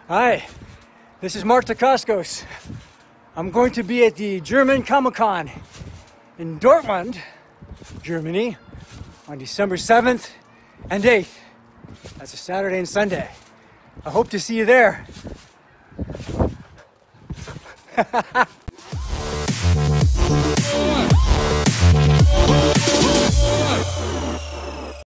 Hi, this is Mark Dacascos. I'm going to be at the German Comic-Con in Dortmund, Germany, on December 7th and 8th. That's a Saturday and Sunday. I hope to see you there.